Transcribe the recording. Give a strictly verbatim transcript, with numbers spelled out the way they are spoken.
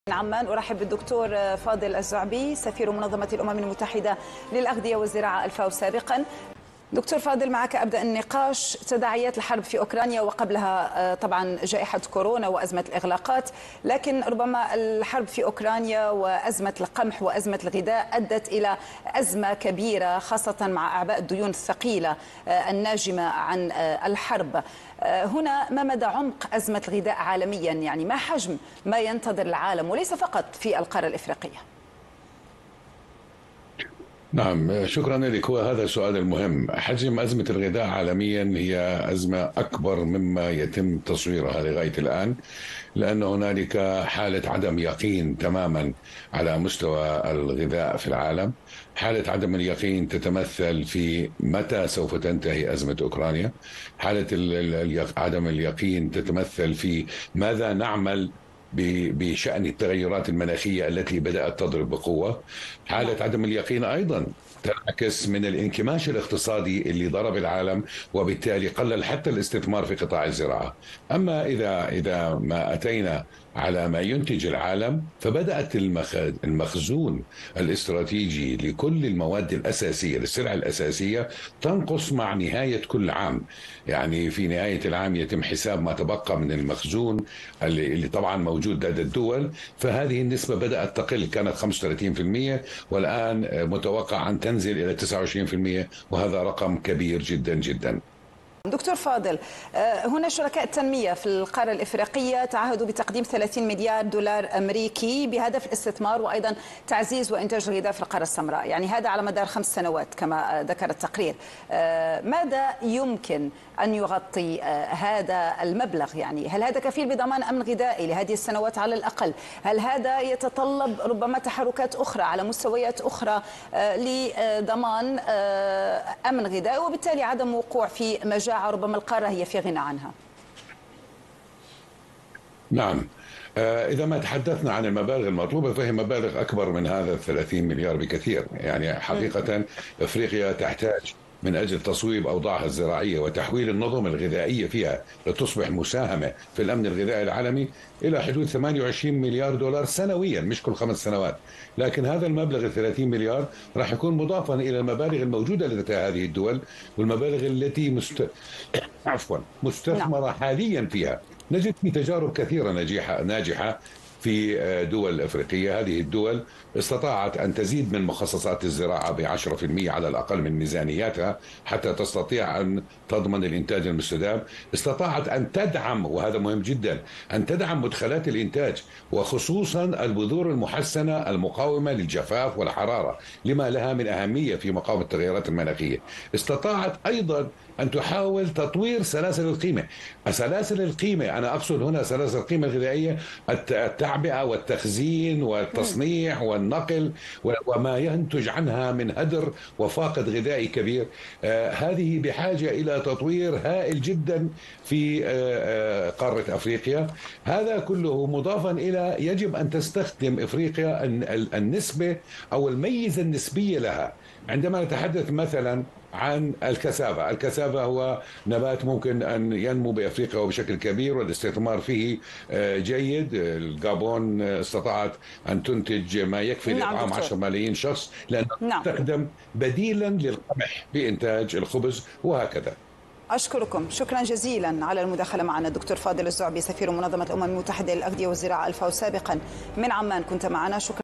من عمان أرحب بالدكتور فاضل الزعبي سفير منظمة الأمم المتحدة للأغذية والزراعة الفاو سابقا. دكتور فاضل، معك أبدأ النقاش. تداعيات الحرب في أوكرانيا وقبلها طبعا جائحة كورونا وأزمة الإغلاقات، لكن ربما الحرب في أوكرانيا وأزمة القمح وأزمة الغذاء أدت إلى أزمة كبيرة، خاصة مع أعباء الديون الثقيلة الناجمة عن الحرب. هنا ما مدى عمق أزمة الغذاء عالميا؟ يعني ما حجم ما ينتظر العالم وليس فقط في القارة الإفريقية؟ نعم، شكرا لك. هو هذا السؤال المهم. حجم أزمة الغذاء عالميا هي أزمة أكبر مما يتم تصويرها لغاية الآن، لأن هنالك حالة عدم يقين تماما على مستوى الغذاء في العالم. حالة عدم اليقين تتمثل في متى سوف تنتهي أزمة أوكرانيا. حالة عدم اليقين تتمثل في ماذا نعمل بشأن التغيرات المناخية التي بدأت تضرب بقوة. حالة عدم اليقين أيضا تنعكس من الانكماش الاقتصادي اللي ضرب العالم، وبالتالي قلل حتى الاستثمار في قطاع الزراعة. أما إذا إذا ما أتينا على ما ينتج العالم، فبدأت المخزون الاستراتيجي لكل المواد الأساسية للسلع الأساسية تنقص مع نهاية كل عام. يعني في نهاية العام يتم حساب ما تبقى من المخزون اللي, اللي طبعا موجود لدى الدول، فهذه النسبة بدأت تقل. كانت خمسة وثلاثين بالمئة والآن متوقع أن تنزل إلى تسعة وعشرين بالمئة، وهذا رقم كبير جدا جدا. دكتور فاضل، هنا شركاء التنمية في القارة الإفريقية تعهدوا بتقديم ثلاثين مليار دولار أمريكي بهدف الاستثمار وأيضا تعزيز وإنتاج الغذاء في القارة السمراء، يعني هذا على مدار خمس سنوات كما ذكر التقرير. ماذا يمكن أن يغطي هذا المبلغ؟ يعني هل هذا كفيل بضمان أمن غذائي لهذه السنوات على الأقل؟ هل هذا يتطلب ربما تحركات أخرى على مستويات أخرى لضمان أمن غذائي وبالتالي عدم وقوع في مجال ربما القارة هي في غنى عنها؟ نعم، إذا ما تحدثنا عن المبالغ المطلوبة فهي مبالغ أكبر من هذا الثلاثين مليار بكثير. يعني حقيقة إفريقيا تحتاج من أجل تصويب أوضاعها الزراعية وتحويل النظم الغذائية فيها لتصبح مساهمة في الأمن الغذائي العالمي إلى حدود ثمانية وعشرين مليار دولار سنويا، مش كل خمس سنوات. لكن هذا المبلغ الثلاثين مليار راح يكون مضافا إلى المبالغ الموجودة لدى هذه الدول والمبالغ التي مست... عفوا مستثمرة حاليا فيها. نجد في تجارب كثيرة ناجحة ناجحة في دول أفريقية. هذه الدول استطاعت أن تزيد من مخصصات الزراعة بعشرة في المئة على الأقل من ميزانياتها حتى تستطيع أن تضمن الإنتاج المستدام. استطاعت أن تدعم، وهذا مهم جدا، أن تدعم مدخلات الإنتاج وخصوصا البذور المحسنة المقاومة للجفاف والحرارة لما لها من أهمية في مقاومة التغيرات المناخية. استطاعت أيضا أن تحاول تطوير سلاسل القيمة. سلاسل القيمة أنا أقصد هنا سلاسل القيمة الغذائية، التعبئة والتخزين والتصنيع والنقل وما ينتج عنها من هدر وفاقد غذائي كبير. آه هذه بحاجة إلى تطوير هائل جدا في آه قارة أفريقيا. هذا كله مضافا إلى يجب أن تستخدم أفريقيا النسبة أو الميزة النسبية لها. عندما نتحدث مثلا عن الكسافة، الكسافة هو نبات ممكن أن ينمو بأفريقيا وبشكل كبير والاستثمار فيه جيد. الغابون استطاعت أن تنتج ما يكفي لإطعام عشرة ملايين شخص لأنه نعم. تستخدم بديلا للقمح بإنتاج الخبز وهكذا. أشكركم شكرا جزيلا على المداخلة معنا. الدكتور فاضل الزعبي سفير منظمة الأمم المتحدة للأغذية والزراعة الفاو سابقا من عمان كنت معنا. شكرا.